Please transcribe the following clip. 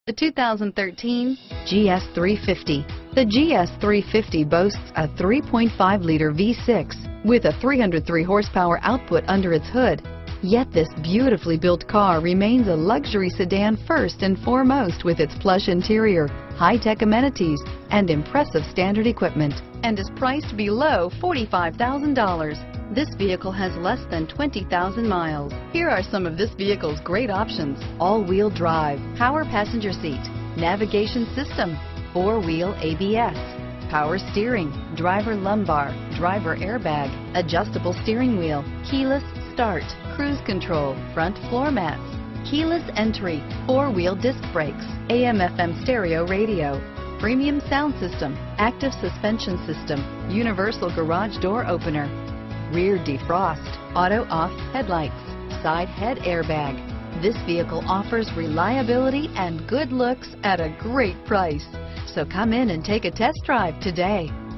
The 2013 GS350. The GS350 boasts a 3.5-liter V6 with a 303 horsepower output under its hood. Yet this beautifully built car remains a luxury sedan first and foremost with its plush interior, high-tech amenities, and impressive standard equipment, and is priced below $45,000. This vehicle has less than 20,000 miles. Here are some of this vehicle's great options: all-wheel drive, power passenger seat, navigation system, four-wheel ABS, power steering, driver lumbar, driver airbag, adjustable steering wheel, keyless start, cruise control, front floor mats, keyless entry, four-wheel disc brakes, AM/FM stereo radio, premium sound system, active suspension system, universal garage door opener, rear defrost, auto-off headlights, side head airbag. This vehicle offers reliability and good looks at a great price. So come in and take a test drive today.